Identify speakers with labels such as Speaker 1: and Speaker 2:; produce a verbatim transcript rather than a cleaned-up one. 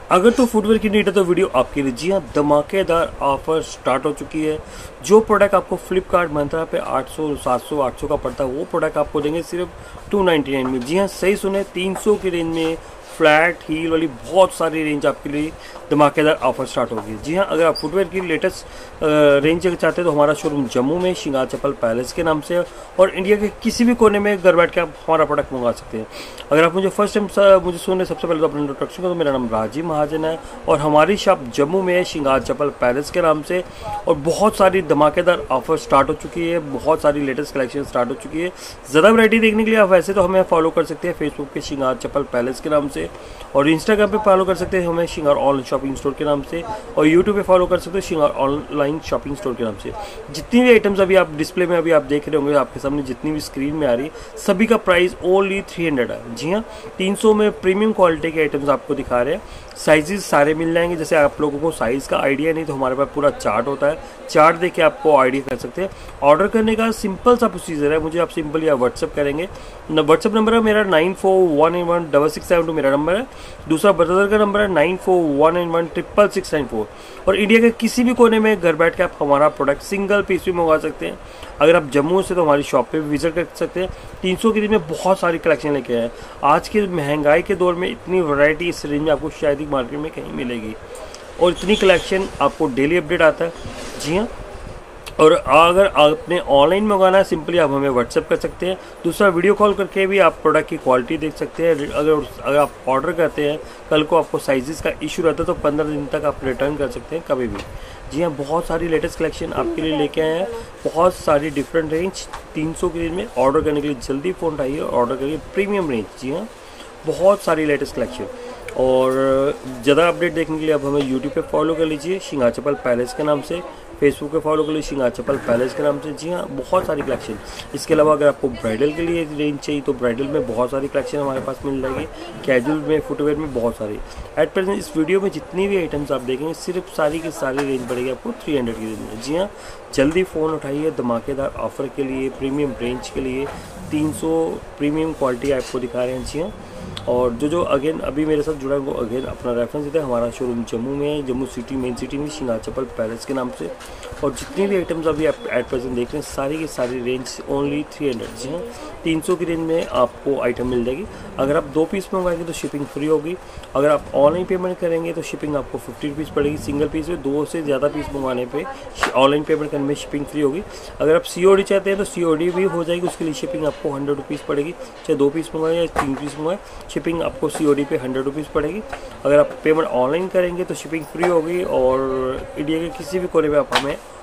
Speaker 1: अगर तो फुटवेयर की नीड है तो वीडियो आपके लिए। जी हाँ, धमाकेदार ऑफर स्टार्ट हो चुकी है। जो प्रोडक्ट आपको फ्लिपकार्ट मंत्रा पे आठ सौ सात सौ आठ सौ का पड़ता है, वो प्रोडक्ट आपको देंगे सिर्फ टू नाइन्टी नाइन में। जी हाँ, सही सुने, तीन सौ की रेंज में फ्लैट हील वाली बहुत सारी रेंज आपके लिए धमाकेदार ऑफर स्टार्ट होगी। जी हाँ, अगर आप फुटवेयर की लेटेस्ट रेंज चाहते हैं तो हमारा शोरूम जम्मू में श्रृंगार चप्पल पैलेस के नाम से है, और इंडिया के किसी भी कोने में घर बैठ के आप हमारा प्रोडक्ट मंगा सकते हैं। अगर आप मुझे फर्स्ट टाइम मुझे सुन रहे, सबसे पहले तो अपना इंट्रोडक्शन करो। मेरा नाम राजीव महाजन है और हमारी शॉप जम्मू में है श्रृंगार चप्पल पैलेस के नाम से, और बहुत सारी धमाकेदार ऑफर स्टार्ट हो चुकी है, बहुत सारी लेटेस्ट कलेक्शन स्टार्ट हो चुकी है। ज़्यादा वैरायटी देखने के लिए आप वैसे तो हमें फॉलो कर सकते हैं फेसबुक पे श्रृंगार चप्पल पैलेस के नाम से, और इंस्टाग्राम पे फॉलो कर सकते हैं हमें श्रृंगार ऑनलाइन शॉपिंग स्टोर के नाम से, और यूट्यूब पे फॉलो कर सकते हैं श्रृंगार ऑनलाइन शॉपिंग स्टोर के नाम से। जितनी भी आइटम्स अभी आप डिस्प्ले में अभी आप देख रहे होंगे आपके सामने, जितनी भी स्क्रीन में आ रही है, सभी का प्राइस ओनली थ्री हंड्रेड है। जी हाँ, तीन सौ में प्रीमियम क्वालिटी के आइटम्स आपको दिखा रहे हैं। साइजेस सारे मिल जाएंगे। जैसे आप लोगों को साइज़ का आइडिया नहीं तो हमारे पास पूरा चार्ट होता है, चार्ट देख के आपको आइडिया कर सकते हैं। ऑर्डर करने का सिंपल सा प्रोसीजर है, मुझे आप सिंपल या व्हाट्सअप करेंगे। व्हाट्सअप नंबर है मेरा nine four one eight one double six seven two मेरा नंबर है। दूसरा ब्रदर का नंबर है nine four one eight one triple six nine four. और इंडिया के किसी भी कोने में घर बैठ के आप हमारा प्रोडक्ट सिंगल पीस भी मंगवा सकते हैं। अगर आप जम्मू से तो हमारी शॉप पे भी विजिट कर सकते हैं। तीन सौ की रेंज में बहुत सारी कलेक्शन लेके आए हैं। आज के महंगाई के दौर में इतनी वैरायटी इस रेंज में आपको शायद ही मार्केट में कहीं मिलेगी, और इतनी कलेक्शन आपको डेली अपडेट आता है। जी हाँ, और अगर आपने ऑनलाइन मंगाना है, सिंपली आप हमें व्हाट्सएप कर सकते हैं। दूसरा, वीडियो कॉल करके भी आप प्रोडक्ट की क्वालिटी देख सकते हैं। अगर अगर आप ऑर्डर करते हैं, कल को आपको साइजेस का इशू रहता है तो पंद्रह दिन तक आप रिटर्न कर सकते हैं कभी भी। जी हाँ, बहुत सारी लेटेस्ट कलेक्शन आपके लिए लेके आए हैं, बहुत सारी डिफरेंट रेंज तीन सौ की रेंज में। ऑर्डर करने के लिए जल्दी फ़ोन उठाइए, ऑर्डर करिए प्रीमियम रेंज। जी हाँ, बहुत सारी लेटेस्ट कलेक्शन। और ज़्यादा अपडेट देखने के लिए आप हमें यूट्यूब पे फॉलो कर लीजिए श्रृंगार चप्पल पैलेस के नाम से, फेसबुक पे फॉलो कर लीजिए श्रृंगार चप्पल पैलेस के नाम से। जी हाँ, बहुत सारी कलेक्शन। इसके अलावा अगर आपको ब्राइडल के लिए रेंज चाहिए तो ब्राइडल में बहुत सारी कलेक्शन हमारे पास मिल जाएगी। कैजुअल में, फुटवेयर में बहुत सारी। एट प्रेजेंट इस वीडियो में जितनी भी आइटम्स आप देखेंगे, सिर्फ सारी की सारी रेंज पड़ेगी आपको थ्री हंड्रेड की रेंज में। जी हाँ, जल्दी फ़ोन उठाइए धमाकेदार ऑफर के लिए, प्रीमियम रेंज के लिए। तीन सौ प्रीमियम क्वालिटी आपको दिखा रहे हैं। जी हाँ, और जो जो अगेन अभी मेरे साथ जुड़ा है वो अगेन अपना रेफरेंस देता है। हमारा शोरूम जम्मू में है, जम्मू सिटी मेन सिटी में श्रृंगार चप्पल पैलेस के नाम से। और जितनी भी आइटम्स अभी आप एट प्रेजेंट देख रहे हैं, सारी की सारी रेंज ओनली थ्री हंड्रेड। जी हाँ, तीन सौ की रेंज में आपको आइटम मिल जाएगी। अगर आप दो पीस मंगवाएंगे तो शिपिंग फ्री होगी। अगर आप ऑनलाइन पेमेंट करेंगे तो शिपिंग आपको फिफ्टी रुपीज़ पड़ेगी सिंगल पीस में। दो से ज़्यादा पीस मंगवाने पे ऑनलाइन पेमेंट करने में शिपिंग फ्री होगी। अगर आप सी ओ डी चाहते हैं तो सी ओ डी भी हो जाएगी, उसके लिए शिपिंग आपको हंड्रेड रुपीज़ पड़ेगी। चाहे दो पीस मंगवाएं या तीन पीस मंगवाएं, शिपिंग आपको सी ओ डी पे हंड्रेड रुपीज़ पड़ेगी। अगर आप पेमेंट ऑनलाइन करेंगे तो शिपिंग फ्री होगी, और इंडिया के किसी भी कोने में आप हमें